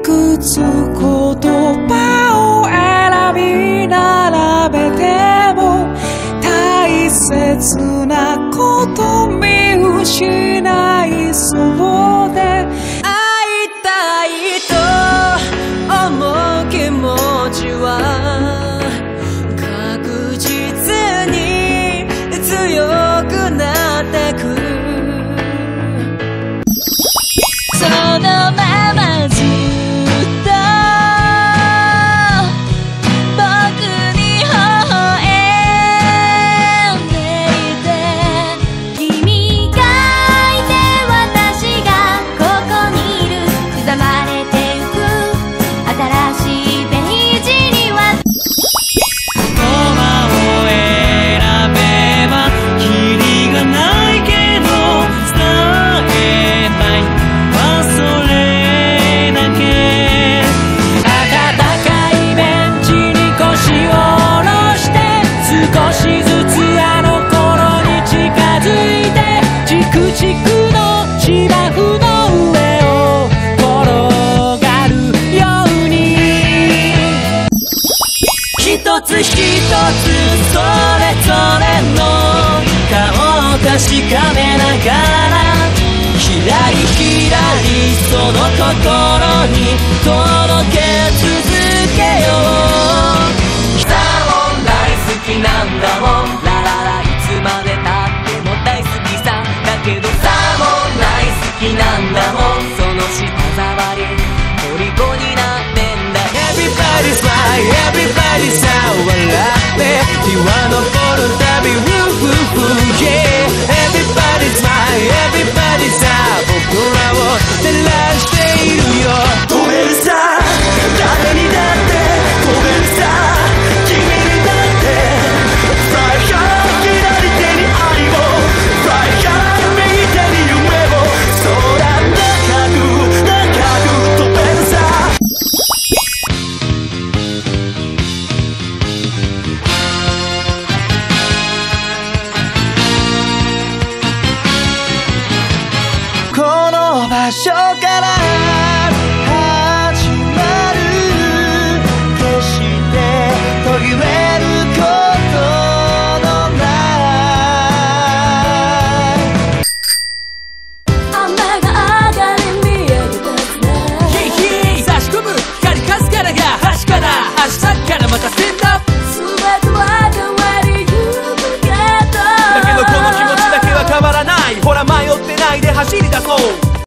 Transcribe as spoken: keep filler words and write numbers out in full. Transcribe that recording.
くつ言葉を選び並べても大切なこと見失いそうで、会いたいと思う気持ちは確実に強くなってく。そのままずっと僕に微笑んでいて、君がいて私がここにいる、刻まれてゆく新しいページには言葉を選べばキリがないけど伝えたい、少しずつあの頃に近づいて、チクチクの芝生の上を転がるように、一つ一つそれぞれの顔を確かめながら、ひらりひらりその心に届け続けよう。好きなんだもん、ラララ、いつまでたっても大好きさ。だけどさもない好きなんだもん、その舌触り虜になってんだ。 Everybody's fly, everybody さ笑って日は昇るたび Woo-hoo-hoo, yeah Everybody's fly, everybody さ僕らを照らしているよ。飛べるさ誰にだって飛べるさ君にだって場所から始まる、決して途切れることのない雨が上がり見上げた砂、ヒーヒー差し込む光かすからが端から明日からまたステンドアップ、全ては変わりゆくけど、だけどこの気持ちだけは変わらない。ほら迷ってないで走り出そう。